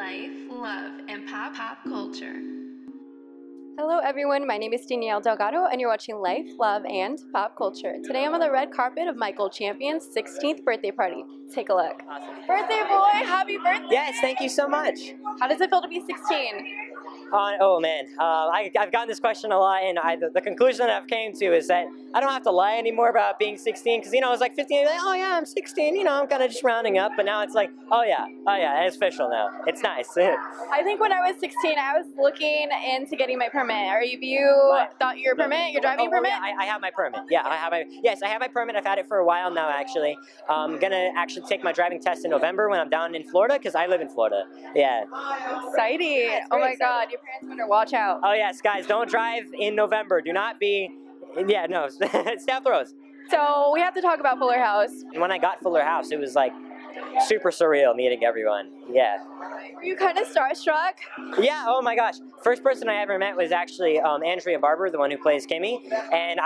life, love, and pop culture. Hello everyone, my name is Danielle Delgado and you're watching Life, Love, and Pop Culture. Today I'm on the red carpet of Michael Campion's 16th birthday party. Take a look. Awesome. Birthday boy, happy birthday! Yes, thank you so much. How does it feel to be 16? Oh man, I've gotten this question a lot, and the conclusion that I've came to is that I don't have to lie anymore about being 16, because, you know, I was like 15, like, oh yeah, I'm 16, you know, I'm kind of just rounding up, but now it's like, oh yeah, it's official now. It's nice. I think when I was 16, I was looking into getting my permit. Thought your permit, your driving permit? Yeah, I have my permit. Yeah, I have my permit. I've had it for a while now, actually. I'm gonna actually take my driving test in November when I'm down in Florida, because I live in Florida. Yeah. Exciting. Oh my God, your parents better watch out. Oh yes, guys, don't drive in November. Do not be, yeah, no, stay off the roads. So we have to talk about Fuller House. And when I got Fuller House, it was like super surreal meeting everyone. Yeah. Were you kind of starstruck? Yeah, oh my gosh. First person I ever met was actually Andrea Barber, the one who plays Kimmy. And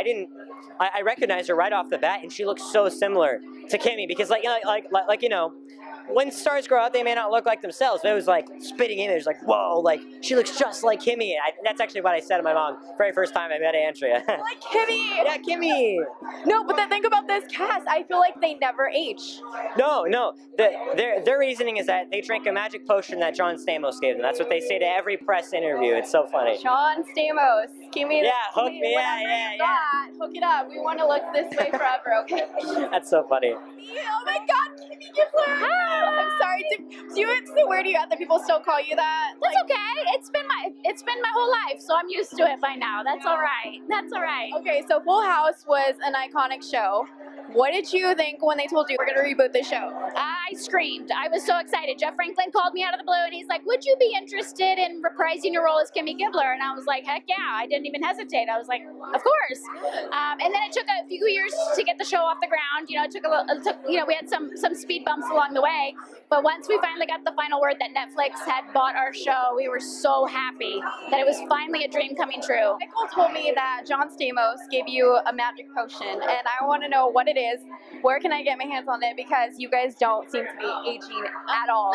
I recognized her right off the bat, and she looks so similar to Kimmy, because you know, when stars grow up, they may not look like themselves, but it was like spitting image, like, whoa, like, she looks just like Kimmy. That's actually what I said to my mom very first time I met Andrea. Like Kimmy! Yeah, Kimmy! No, but then think about this cast. I feel like they never age. No. Their reasoning is that they drank a magic potion that John Stamos gave them. That's what they say to every press interview. It's so funny. John Stamos. Give me hook me, yeah. Hook it up. We want to look this way forever, okay? That's so funny. Oh my God, Kimmy Gibbler! Hi! I'm sorry. It's so weird to you that people still call you that. That's okay. It's been my whole life, so I'm used to it by now. That's all right. That's all right. Okay, so Full House was an iconic show. What did you think when they told you we're going to reboot the show? I screamed. I was so excited. Jeff Franklin called me out of the blue, and he's like, would you be interested in reprising your role as Kimmy Gibbler? And I was like, heck yeah. I didn't even hesitate. I was like, of course. And then it took a few years to get the show off the ground. You know, we had some speed bumps along the way. But once we finally got the final word that Netflix had bought our show, we were so happy that it was finally a dream coming true. Michael told me that John Stamos gave you a magic potion, and I want to know what it is. Where can I get my hands on it? Because you guys don't seem to be aging at all.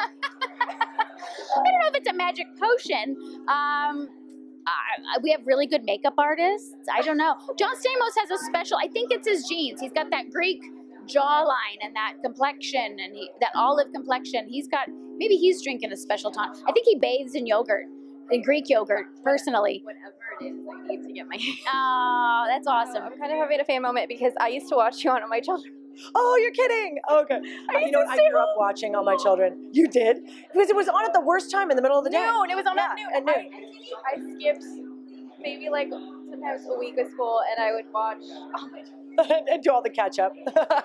I don't know if it's a magic potion. We have really good makeup artists. I don't know. John Stamos has a special, I think it's his genes. He's got that Greek jawline and that complexion and that olive complexion. Maybe he's drinking a special time. I think he bathes in yogurt, in Greek yogurt, personally. Whatever it is, I need to get my hands. Oh, that's awesome. I'm kind of having a fan moment because I used to watch you on My Children. Oh, you're kidding. Oh, okay. You know what? I grew up watching All My Children. You did? Because it was on at the worst time in the middle of the day. Noon. It was on at noon. At noon. I skipped maybe like sometimes a week of school, and I would watch All My Children. And do all the catch up.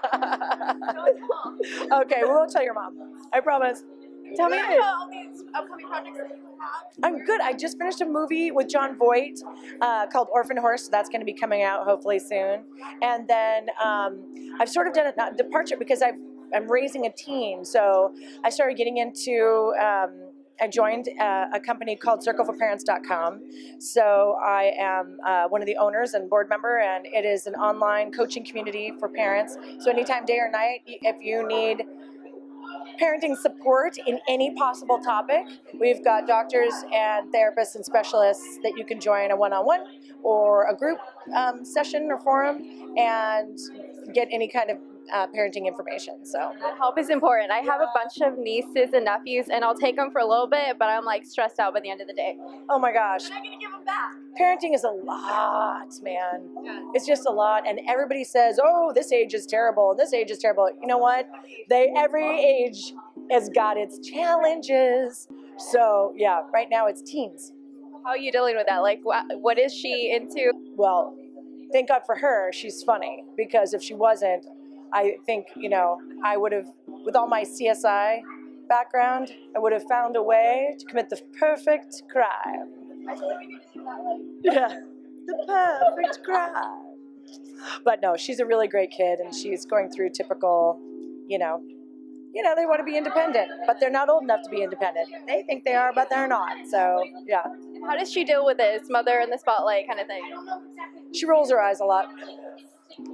Okay, we won't tell your mom. I promise. Tell me about all these upcoming projects that you have. I'm good. I just finished a movie with John Voight called Orphan Horse, so that's going to be coming out hopefully soon. And then I've sort of done a departure because I'm raising a teen, so I started getting into. I joined a company called CircleForParents.com. So I am one of the owners and board member, and it is an online coaching community for parents. So anytime, day or night, if you need parenting support in any possible topic, we've got doctors and therapists and specialists that you can join a one-on-one or a group session or forum and get any kind of parenting information. So that help is important. I have a bunch of nieces and nephews, and I'll take them for a little bit, but I'm like stressed out by the end of the day. Oh my gosh. I'm not gonna give them back. Parenting is a lot, man. Yeah. It's just a lot, and everybody says, oh, this age is terrible, and this age is terrible. You know what? Every age has got its challenges. So yeah, right now it's teens. How are you dealing with that? Like, what is she into? Well, thank God for her, she's funny, because if she wasn't, I think, you know, I would have, with all my CSI background, I would have found a way to commit the perfect crime. I feel like we need to do that, like. Yeah, the perfect crime. But no, she's a really great kid, and she's going through typical, you know, they want to be independent, but they're not old enough to be independent. They think they are, but they're not. So, yeah. How does she deal with this mother in the spotlight kind of thing? She rolls her eyes a lot.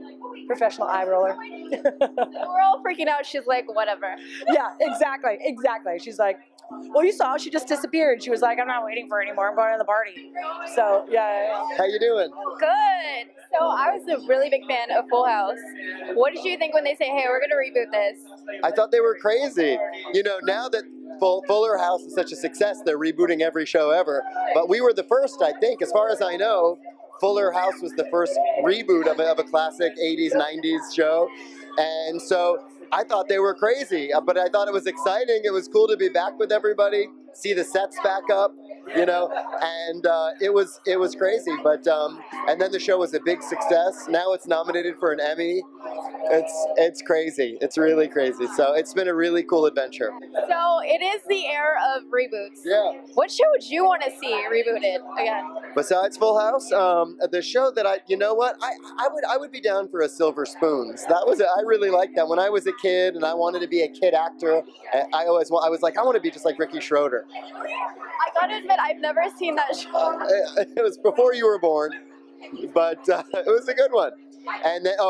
professional eye roller. We're all freaking out. She's like, whatever. Yeah, exactly. She's like, well, you saw, she just disappeared. She was like, I'm not waiting for her anymore. I'm going to the party. So, yeah. How you doing? Good. So I was a really big fan of Full House. What did you think when they say, hey, we're going to reboot this? I thought they were crazy. You know, now that Fuller House is such a success, they're rebooting every show ever. But we were the first, I think, as far as I know, Fuller House was the first reboot of a classic 80s, 90s show. And so I thought they were crazy, but I thought it was exciting. It was cool to be back with everybody, see the sets back up, you know, and it was crazy. But and then the show was a big success. Now it's nominated for an Emmy. It's crazy. It's really crazy. So it's been a really cool adventure. So it is the era of reboots. Yeah. What show would you want to see rebooted again? Besides Full House, the show that I would be down for a Silver Spoons. I really liked that. When I was a kid and I wanted to be a kid actor, I was like, I want to be just like Ricky Schroeder. I gotta admit, I've never seen that show. It was before you were born, but it was a good one. And then,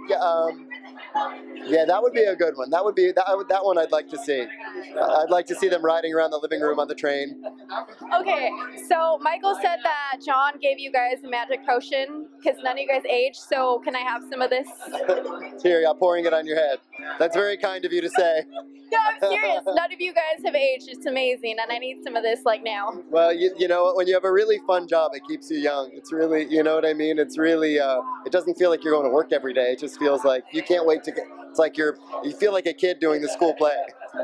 that would be a good one. That one I'd like to see. I'd like to see them riding around the living room on the train. Okay, so Michael said that John gave you guys a magic potion because none of you guys aged, so can I have some of this? Here, yeah, pouring it on your head. That's very kind of you to say. No, I'm serious. None of you guys have aged. It's amazing, and I need some of this like now. Well, you know, when you have a really fun job, it keeps you young. It's really, you know what I mean? It's really, it doesn't feel like you're going to work every day. It just feels like you can't wait to get, it's like you feel like a kid doing the school play.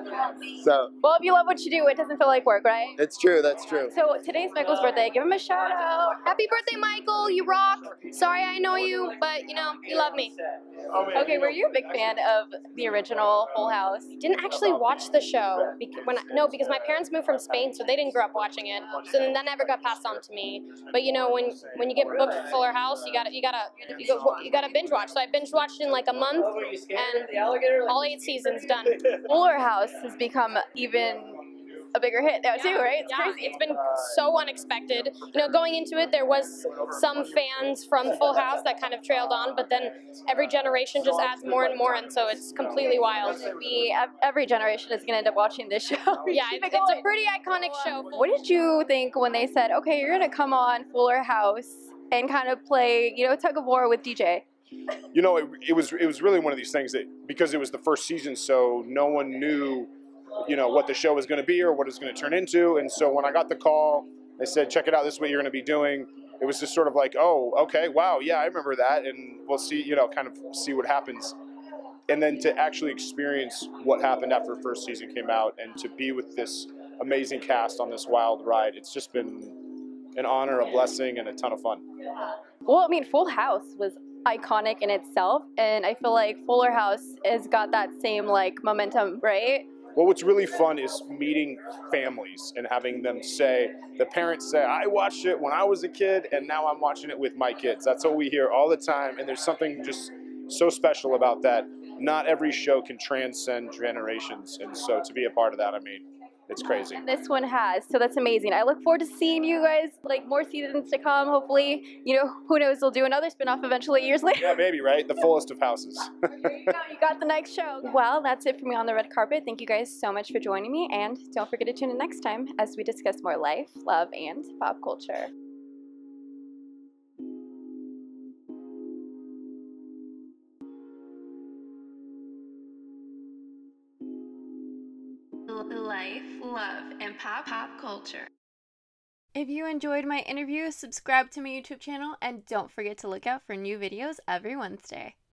So. Well, if you love what you do, it doesn't feel like work, right? It's true, that's true. So today's Michael's birthday. Give him a shout out. Happy birthday, Michael. You rock. Sorry I know you, but you know, you love me. Okay, were you a big fan of the original Full House? Didn't actually watch the show because my parents moved from Spain, so they didn't grow up watching it. So then that never got passed on to me. But you know, when you get booked for Fuller House, you gotta binge watch. So I binge watched in like a month, and all 8 seasons done. Fuller House has become even a bigger hit now too, right? It's crazy. It's been so unexpected. You know, going into it, there was some fans from Full House that kind of trailed on, but then every generation just adds more and more, and so it's completely wild. Every generation is going to end up watching this show. Yeah, it's a pretty iconic show. What did you think when they said, okay, you're going to come on Fuller House and kind of play, you know, tug of war with DJ? You know, it was really one of these things that, because it was the first season, so no one knew, you know, what the show was going to be or what it was going to turn into. And so when I got the call, they said, check it out, this is what you're going to be doing. It was just sort of like, oh, okay, wow, yeah, I remember that. And we'll see, you know, kind of see what happens. And then to actually experience what happened after the first season came out and to be with this amazing cast on this wild ride, it's just been an honor, a blessing, and a ton of fun. Well, I mean, Full House was iconic in itself. And I feel like Fuller House has got that same, like, momentum, right? Well, what's really fun is meeting families and having them say, the parents say, I watched it when I was a kid and now I'm watching it with my kids. That's what we hear all the time, and there's something just so special about that. Not every show can transcend generations, and so to be a part of that, I mean, it's crazy. And this one has, so that's amazing. I look forward to seeing you guys, like, more seasons to come, hopefully. You know, who knows, they'll do another spinoff eventually years later. Yeah, maybe, right? The fullest of houses. There you go, you got the next show. Well, that's it for me on the red carpet. Thank you guys so much for joining me, and don't forget to tune in next time as we discuss more life, love, and pop culture. Life, love, and pop culture. If you enjoyed my interview, subscribe to my YouTube channel and don't forget to look out for new videos every Wednesday.